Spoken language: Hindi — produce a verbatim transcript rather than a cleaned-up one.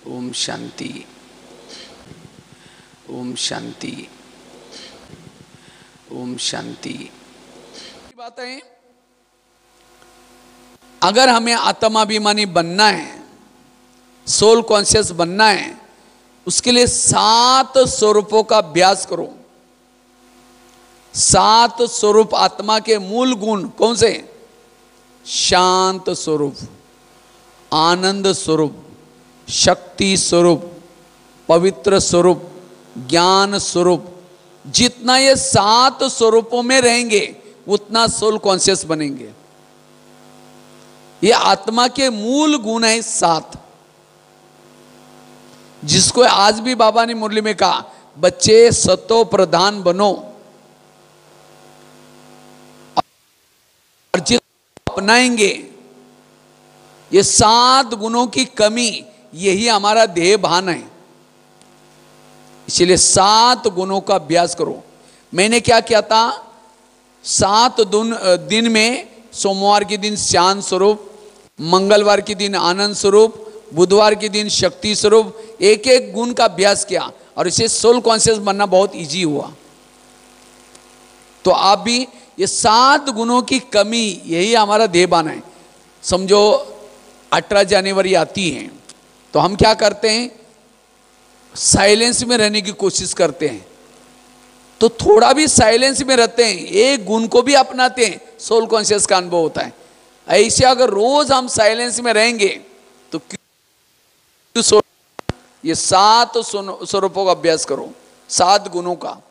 ओम शांति, ओम शांति, ओम शांति। बात है, अगर हमें आत्माभिमानी बनना है, सोल कॉन्शियस बनना है, उसके लिए सात स्वरूपों का अभ्यास करो। सात स्वरूप आत्मा के मूल गुण कौन से? शांत स्वरूप, आनंद स्वरूप, शक्ति स्वरूप, पवित्र स्वरूप, ज्ञान स्वरूप। जितना ये सात स्वरूपों में रहेंगे उतना सोल कॉन्शियस बनेंगे। ये आत्मा के मूल गुण है सात, जिसको आज भी बाबा ने मुरली में कहा, बच्चे सतो प्रधान बनो और जिस अपनाएंगे ये सात गुणों की कमी, यही हमारा देह भान है। इसलिए सात गुणों का अभ्यास करो। मैंने क्या किया था, सात दिन में सोमवार के दिन शांत स्वरूप, मंगलवार के दिन आनंद स्वरूप, बुधवार के दिन शक्ति स्वरूप, एक एक गुण का अभ्यास किया और इसे सोल कॉन्शियस बनना बहुत इजी हुआ। तो आप भी ये सात गुणों की कमी, यही हमारा देहबान है। समझो अठारह जनवरी आती है तो हम क्या करते हैं, साइलेंस में रहने की कोशिश करते हैं। तो थोड़ा भी साइलेंस में रहते हैं, एक गुण को भी अपनाते हैं, सोल कॉन्शियस का अनुभव होता है। ऐसे अगर रोज हम साइलेंस में रहेंगे तो ये सात स्वरूपों का अभ्यास करो, सात गुणों का।